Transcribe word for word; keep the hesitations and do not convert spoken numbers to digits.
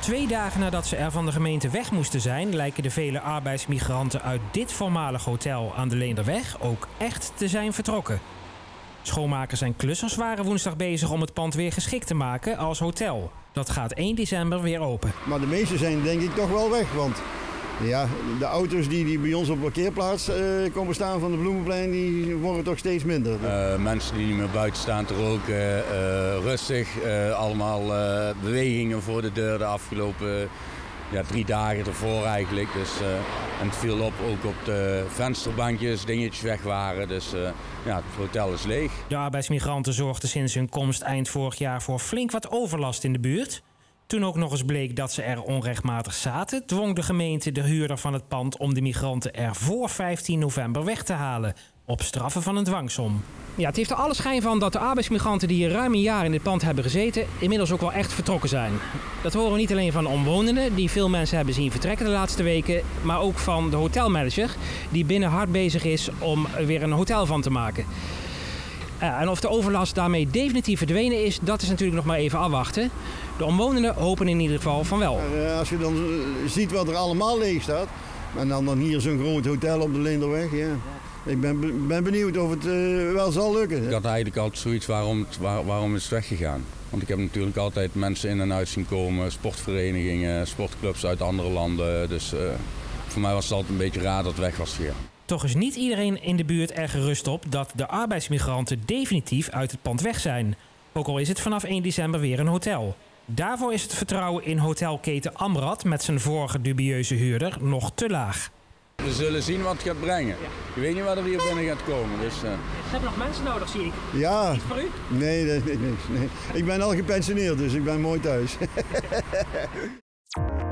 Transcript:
Twee dagen nadat ze er van de gemeente weg moesten zijn, lijken de vele arbeidsmigranten uit dit voormalig hotel aan de Leenderweg ook echt te zijn vertrokken. Schoonmakers en klussers waren woensdag bezig om het pand weer geschikt te maken als hotel. Dat gaat één december weer open. Maar de meeste zijn denk ik toch wel weg, want ja, de auto's die, die bij ons op de parkeerplaats uh, komen staan van de Bloemenplein, die worden toch steeds minder. Uh, mensen die niet meer buiten staan te roken, uh, rustig, uh, allemaal uh, bewegingen voor de deur de afgelopen ja, drie dagen ervoor eigenlijk. Dus, uh, en het viel op ook op de vensterbankjes, dingetjes weg waren, dus uh, ja, het hotel is leeg. De arbeidsmigranten zorgden sinds hun komst eind vorig jaar voor flink wat overlast in de buurt. Toen ook nog eens bleek dat ze er onrechtmatig zaten, dwong de gemeente de huurder van het pand om de migranten er voor vijftien november weg te halen, op straffen van een dwangsom. Ja, het heeft er alle schijn van dat de arbeidsmigranten die hier ruim een jaar in dit pand hebben gezeten, inmiddels ook wel echt vertrokken zijn. Dat horen we niet alleen van omwonenden, die veel mensen hebben zien vertrekken de laatste weken, maar ook van de hotelmanager, die binnen hard bezig is om er weer een hotel van te maken. Uh, en of de overlast daarmee definitief verdwenen is, dat is natuurlijk nog maar even afwachten. De omwonenden hopen in ieder geval van wel. Maar, uh, als je dan uh, ziet wat er allemaal leeg staat, en dan, dan hier zo'n groot hotel op de Leenderweg, ja. Ik ben, ben benieuwd of het uh, wel zal lukken. Ik had eigenlijk altijd zoiets waarom, het, waar, waarom is het weggegaan. Want ik heb natuurlijk altijd mensen in en uit zien komen, sportverenigingen, sportclubs uit andere landen. Dus uh, voor mij was het altijd een beetje raar dat het weg was gegaan. Toch is niet iedereen in de buurt er gerust op dat de arbeidsmigranten definitief uit het pand weg zijn. Ook al is het vanaf één december weer een hotel. Daarvoor is het vertrouwen in hotelketen Amrad met zijn vorige dubieuze huurder nog te laag. We zullen zien wat het gaat brengen. Ja. Je weet niet wat er hier binnen gaat komen. Dus, uh... Ze hebben nog mensen nodig, zie ik. Ja. Iets voor u? Nee, nee, nee, nee. Ik ben al gepensioneerd, dus ik ben mooi thuis.